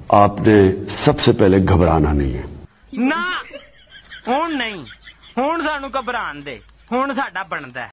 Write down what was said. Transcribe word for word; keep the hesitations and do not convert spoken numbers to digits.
आपने सबसे पहले घबराना नहीं है ना हुण नहीं हुण सानू घबरान दे हुण साडा बनदा है।